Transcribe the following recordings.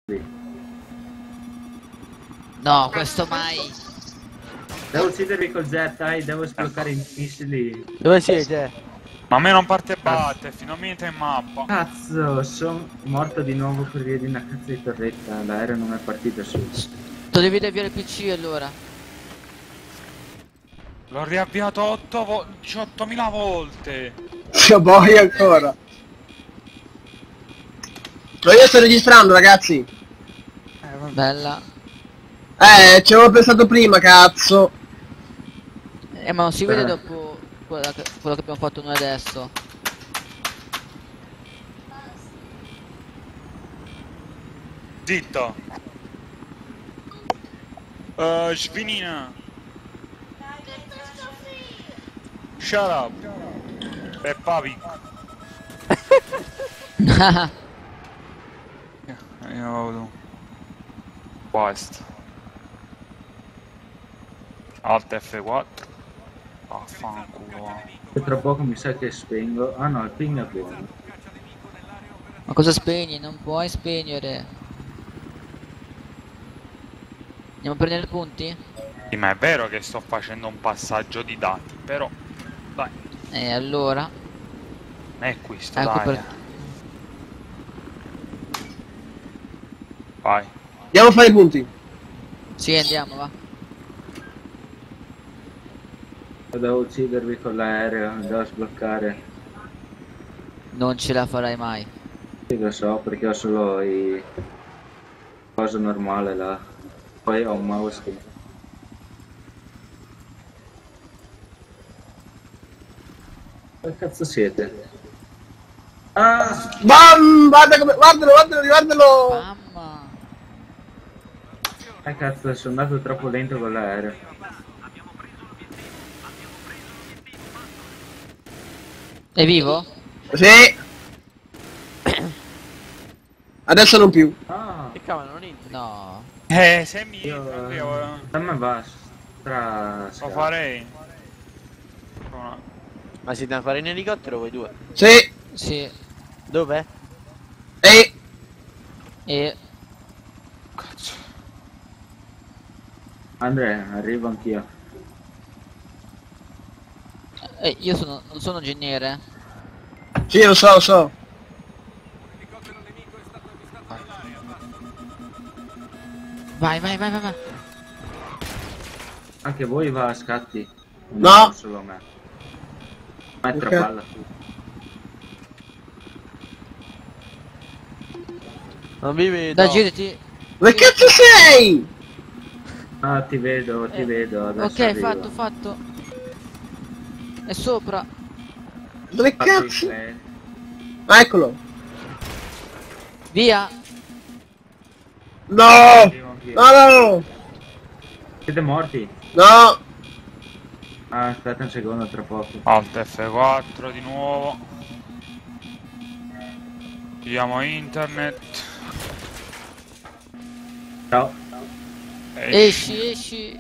No, questo mai. Devo uccidervi col jet, dai, devo sbloccare i missili. Dove siete? Ma a me non parte batte, finalmente in mappa. Cazzo, sono morto di nuovo per via di una cazzo di torretta. L'aereo non è partito su. Tu devi avviare il PC allora. L'ho riavviato 18.000 volte. Io poi ancora. Ma io sto registrando, ragazzi. Bella. Ci avevo pensato prima, cazzo. Ma non si vede dopo quello che abbiamo fatto noi adesso. Zitto. Svinina. Shut up. Peppa Pig. Io... Questo. Alt F4. Vaffanculo. E tra poco mi sa che spengo. Ah no, il ping è buono. Ma cosa spegni? Non puoi spegnere. Andiamo a prendere punti? Sì, ma è vero che sto facendo un passaggio di dati, però... Dai, E allora? è questo, Ecco dai. per... Vai. Andiamo a fare i punti. Sì, andiamo, va. Devo uccidervi con l'aereo, devo sbloccare. Non ce la farai mai. Sì, lo so, perché ho solo i... cosa normale là. Poi ho un mouse che... Dove cazzo siete? Ah! Bam! Guardalo! Mamma. Cazzo, sono andato troppo lento con l'aereo. È vivo? Sì. Adesso non più. Ah! Che cavolo, non entri? No. Se mi... Io... A me va stra... Lo farei. Ma siete a fare in elicottero voi due? Sì. Sì. Dove? E E... Cazzo. Andrea, arrivo anch'io. io non sono ingegnere. sì, lo so. Vai. Anche voi va a scatti? No. Non solo me. Ma è tra palla tu. Non vi vedo. Dai, girati. Dove cazzo sei? Ah, ti vedo, adesso Ok, arrivo. fatto. È sopra. Dove Fatti cazzo? il Ah, eccolo. Via. No. arrivo anch'io. No. Siete morti? No. Ah, aspetta un secondo, tra poco. Alt F4 di nuovo. Chiudiamo internet. Ciao. Esci.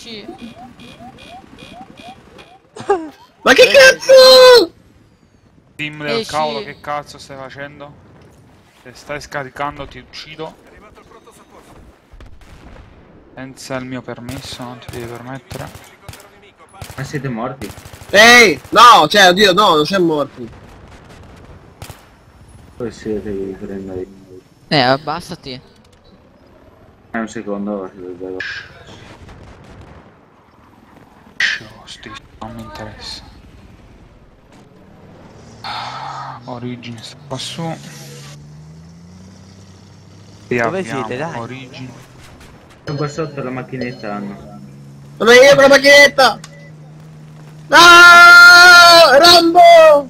Ma che cazzo? Team del Esci. cavolo, che cazzo stai facendo? Se stai scaricando ti uccido. Senza il mio permesso non ti devi permettere. Ma siete morti? Ehi. No, cioè, oddio, no, non siamo morti. Dove siete? Vi prendo io. Abbassati. Un secondo, devo... Non mi interessa. Origins qua su. Dove Riavviamo siete, dai? Origin. Sono qua sotto la macchinetta hanno. Sono io con la macchinetta. No! Rambo!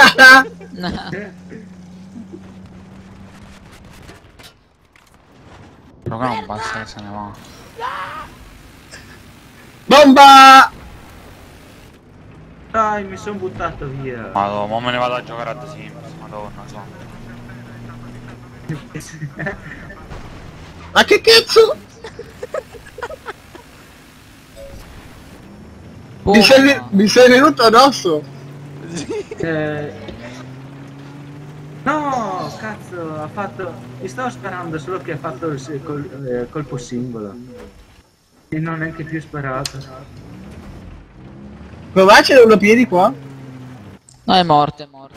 Però qua non basta che se ne va. Bomba! Dai, mi sono buttato via. Madonna, mo me ne vado a giocare a The Sims. Madonna, so. Ma che cazzo? Mi sei venuto addosso? No, cazzo, ha fatto... Mi stavo sparando, solo che ha fatto il colpo singolo. E non è neanche più sparato. Come va? C'è uno piedi qua? No, è morto, è morto.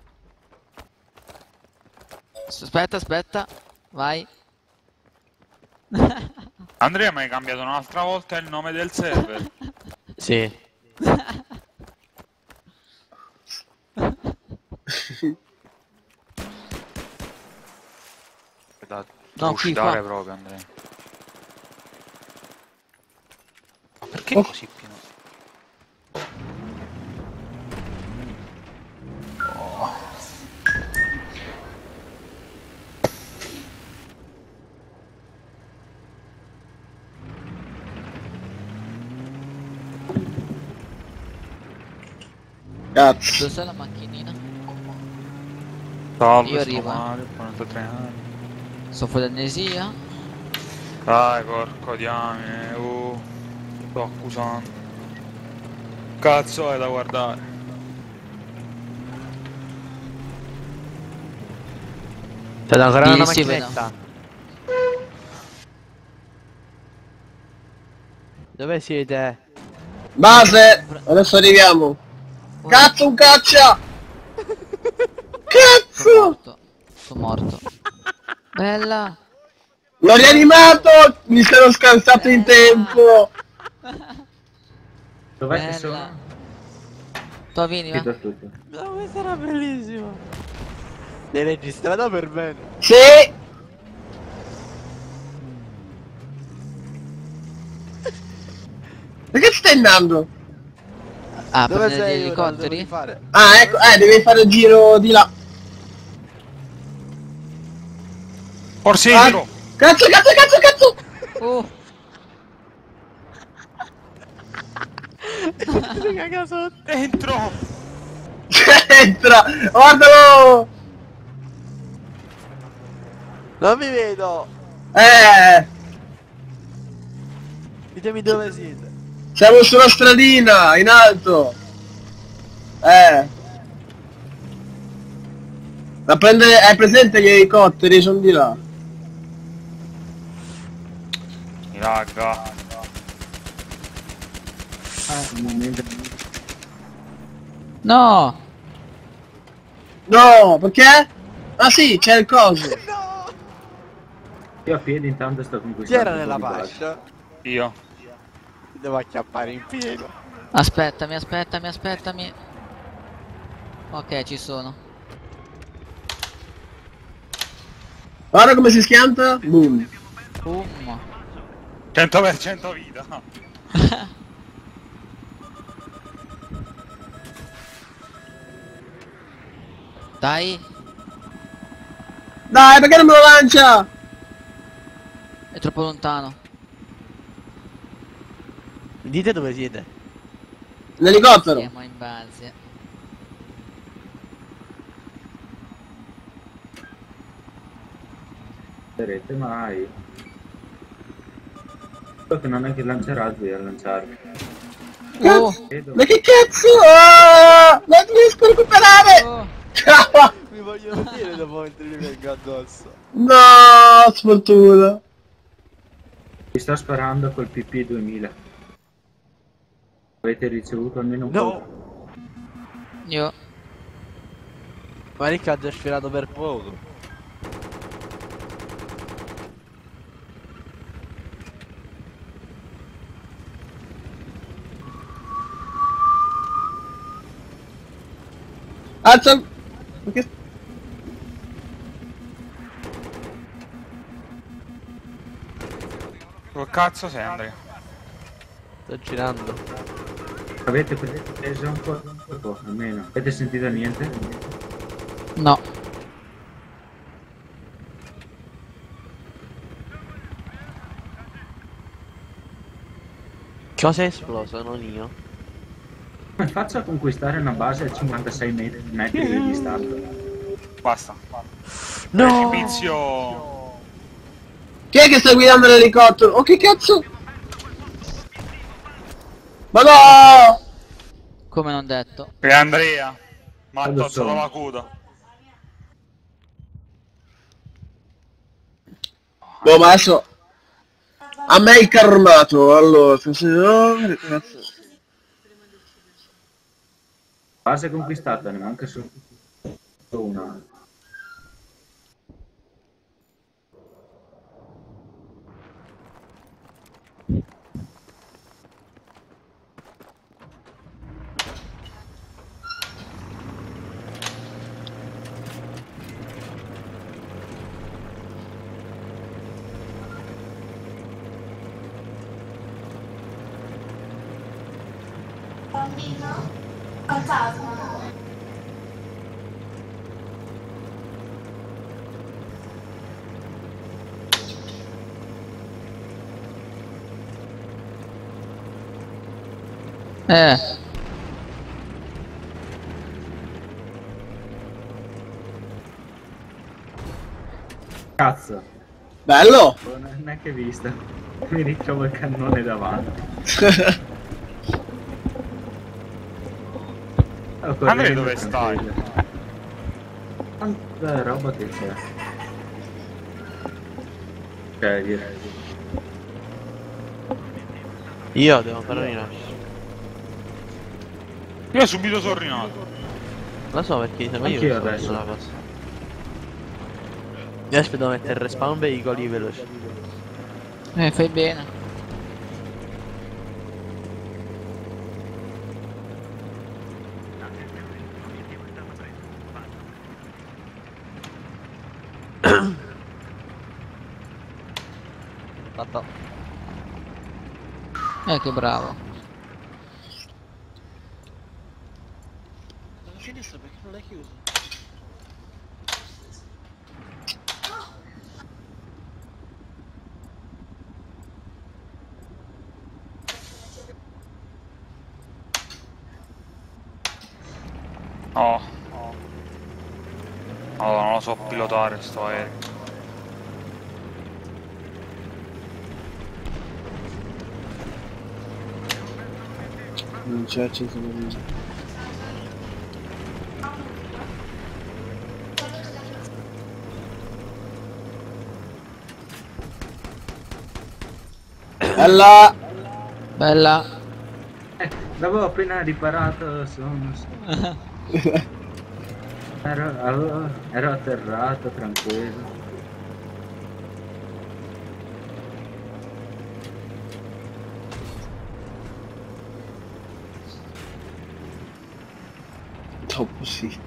Aspetta, aspetta. Vai. Andrea, mi hai cambiato un'altra volta il nome del server. Sì. Da No, qui, trucidare qua. proprio, Andrea. Ma perché Oh. così pieno? Cazzo. Dove sta la macchinina? Salve, Io sono arrivo. Mario, 43 anni. Sto fuori amnesia. Dai, porco diamine, sto accusando. Cazzo è da guardare. C'è ancora Sì, una sì, macchinetta. Dove siete? Base! Adesso arriviamo. Cazzo, un caccia! Sono Cazzo! morto. Sono morto. Bella. L'ho rianimato! Mi sono scansato in tempo! Dov'è che Bella. sono? Tu vieni, va. Chiedo tutto. Dove sarà bellissimo? L'hai registrato per bene? Sì! Perché stai andando? Ah, Dove prendere gli sei ora? Lo devo elicotteri? rifare. Ah, ecco, devi fare il giro di là. Orsiro! Cazzo, cazzo, cazzo, cazzo! Oh, Che cagato. Entro! Entra! Guardalo! Non mi vedo. Ditemi dove siete. Siamo sulla stradina, in alto! Da prendere... Hai presente gli elicotteri? Sono di là. Mi lagga. Un momento. no. No, perché? Ah sì, c'è il coso. Io a piedi intanto sto Chi conquistando. era un po' nella di base. fascia? Io. Ti devo acchiappare in pieno. Aspettami, aspettami, aspettami. Ok, ci sono. Guarda come si schianta. Boom. 100% vita. Dai, Dai, perché non me lo lancia? è troppo lontano. Dite dove siete. L'elicottero. Siamo in base. Vedrete mai. So che non è che lancerà lui a lanciarmi. Oh, Vedo. Ma che cazzo? Ah, non riesco a recuperare. oh. Ciao. Mi voglio vedere dopo mentre mi vengo addosso. No, sfortuna. Mi sto sparando col PP 2000. Avete ricevuto almeno un po'? No. Io. Ma Ricca ha già sfiorato per poco. Alza. Perché... Dove cazzo sei, Andrea? Sto girando. Avete preso un po'? Almeno. Avete sentito niente? No. Cosa è esploso? Non io. Come faccio a conquistare una base a 56 metri di distanza? Basta. No! Precipizio! Chi è che sta guidando l'elicottero? Oh, che cazzo? Ma no! Come non detto. E Andrea! Ma Quando tozzo sono? dalla coda. Boh, ma adesso... A me il carro armato, allora... se no, cazzo. Base conquistata, ne manca solo una. Bambino? Fantasma? Eh. Cazzo, Bello! non è che vista. Mi ritrovo il cannone davanti. Andrea, dove stai? Tanta roba che c'è. Ok, via. Io devo ancora rinascere. Io subito sono rinato. Lo so perché se no io Anch'io sto adesso. facendo una cosa. Io aspetto a mettere il respawn veicoli veloci. Fai bene. Fatto. Che bravo. Non finisco perché non l'hai chiuso. Oh. Oh, non lo so pilotare sto aereo. Non c'è acceso lì. Bella! Bella. L'avevo appena riparato, ero atterrato, tranquillo. Dopo sì.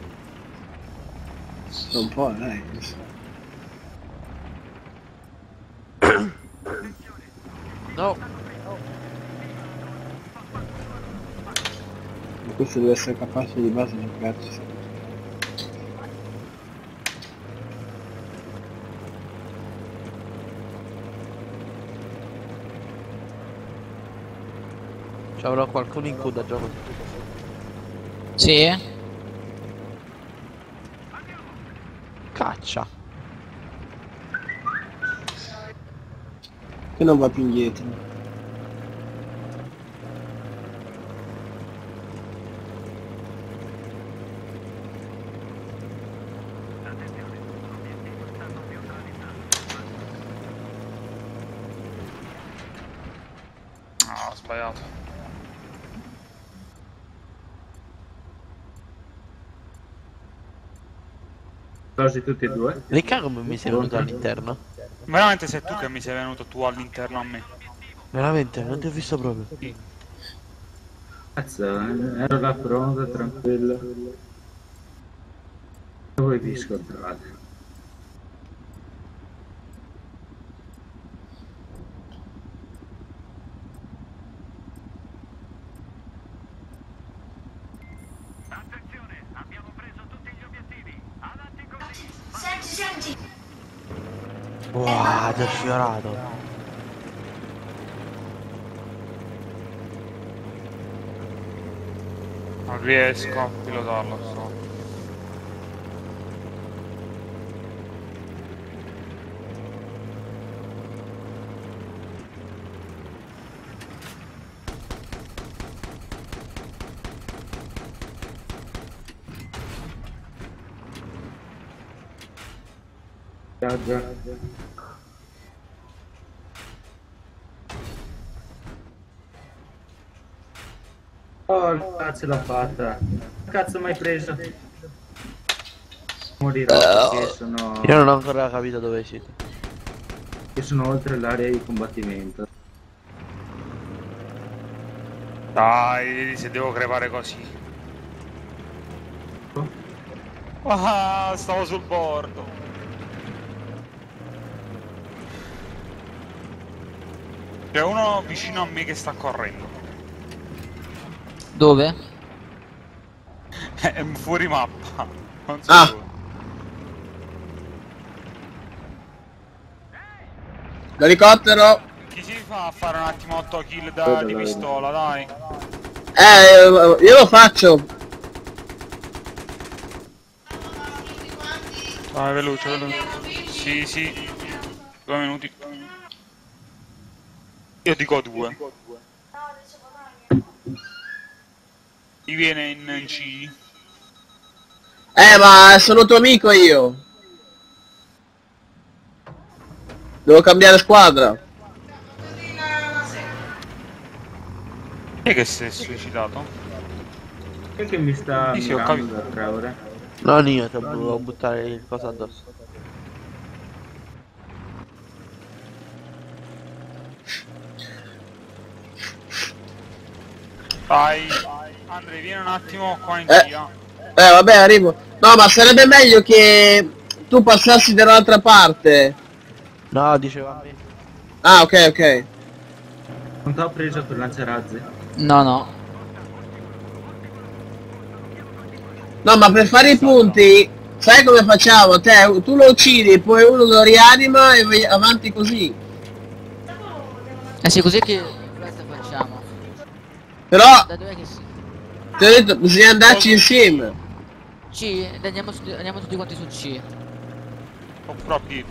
Un po', dai. No. Ma questo deve essere capace di base di giocarci. Ci avrò qualcuno in coda gioco. Sì? Caccia. Che non va più indietro. Ah, ho sbagliato. Quasi tutti e due. Ricca come mi sei venuto all'interno? Veramente sei tu che mi sei venuto tu all'interno a me. Veramente, non ti ho visto proprio. Cazzo, ero là pronto, tranquillo. Dove vi scontrate? Senti. Wow, ti ho sfiorato. Non riesco a pilotarlo, sto. Già. Oh, cazzo l'ho fatta. Cazzo mai preso? Morirò perché sono... Io non ho ancora capito dove siete. Io sono oltre l'area di combattimento. Dai, se devo crepare così. Ah, stavo sul bordo. C'è uno vicino a me che sta correndo. Dove? È fuori mappa. Non so Ah. dove. L'elicottero. Chi si fa a fare un attimo 8 kill Vedo, di vedo. pistola, dai? Io lo faccio. Vai, veloce, veloce. Sì, sì. 2 minuti. Io dico 2. Chi viene in C? Ma sono tuo amico io. Devo cambiare squadra. Chi è che si è suicidato? Chi è che mi sta Sì, sì, ho mirando capito. da 3 ore? Non io, ti volevo buttare il coso addosso. Vai, Andre, vieni un attimo qua in Eh. via. Vabbè, arrivo. No, ma sarebbe meglio che tu passassi dall'altra parte. No, diceva a me. Ah, ok, ok. Non t'ho preso per lanciarazzi. No, no. No, ma per fare i punti, sai come facciamo? Tu lo uccidi, poi uno lo rianima e vai avanti così. Eh sì, così che questa facciamo. Però, Da dov'è che si... ti ho detto, bisogna andarci insieme. C? Andiamo tutti quanti su C. Oppure a piedi.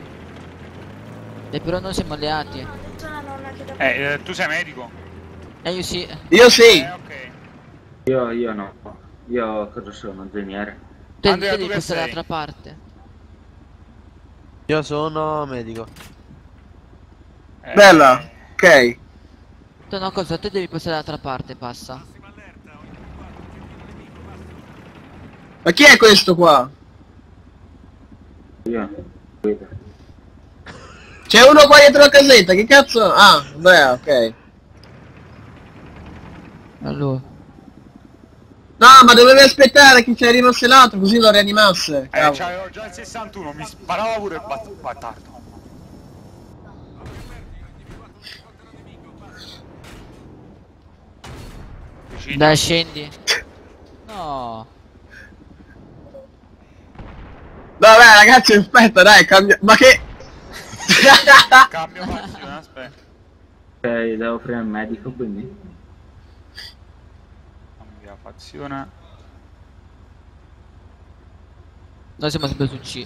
E però noi siamo alleati. Tu sei medico? Io sì. Io sì. Ok. Io no. Io cosa sono? Ingegnere. Andrea, Te tu devi che passare sei? dall'altra parte. Io sono medico. Bella. Ok. Tu no cosa, te devi passare dall'altra parte, passa. Ma chi è questo qua? Io. Guido. C'è uno qua dietro la casetta, che cazzo? Ah, beh, ok. Allora. No, ma dovevi aspettare che ci arrivasse l'altro, così lo rianimasse. Cavolo. C'avevo già il 61, mi sparava pure il battardo. Vicino. Dai, scendi. No. Vabbè, ragazzi, aspetta, dai, cambia... Ma che... Cambio fazione, aspetta. Ok, devo prendere il medico quindi. Cambia fazione. Noi siamo sempre su C.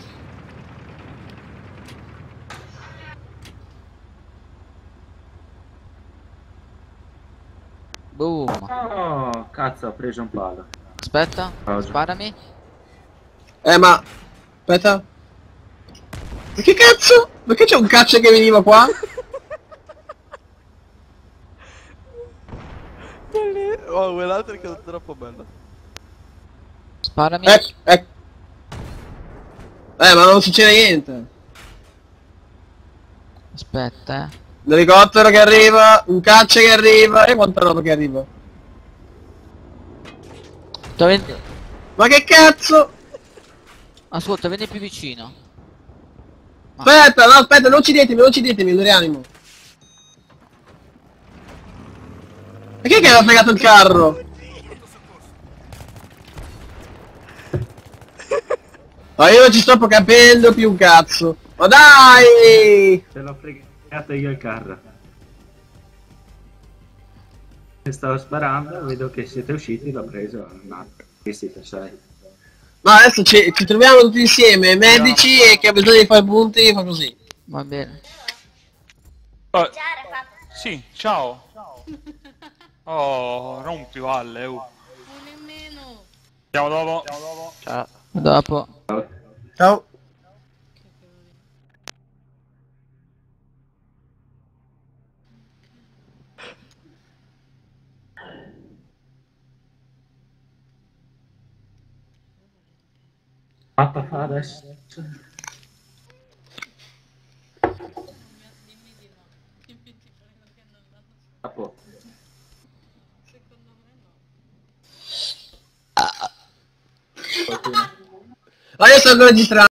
Boom. Oh, cazzo, ho preso un palo. Aspetta, Cosa? sparami. ma... Aspetta. Ma che cazzo? Perché c'è un caccia che veniva qua? Oh, quell'altro è che è troppo bello. Sparami. Ecco. Ma non succede niente. Aspetta, L'elicottero che arriva, un caccia che arriva, e quanta roba che arriva. Ma che cazzo? Ascolta, vieni più vicino. Aspetta, no, aspetta, non uccidetemi, lo rianimo. Ma chi è che aveva fregato il carro? Ma io non ci sto capendo più un cazzo. Ma dai! Se l'ho fregato io il carro. E stavo sparando, vedo che siete usciti, l'ho preso. No, che siete, sai. Ma adesso ci troviamo tutti insieme, medici e che ha bisogno di fare punti, fa così. Va bene. Sì, ciao. Oh, rompi valle, Nemmeno. Ciao dopo. Ciao. A dopo. Ciao. Mappa fa adesso. Dimmi di no. Dimmi di no che non vanno. Capo. Secondo me no. Ma io sto registrando.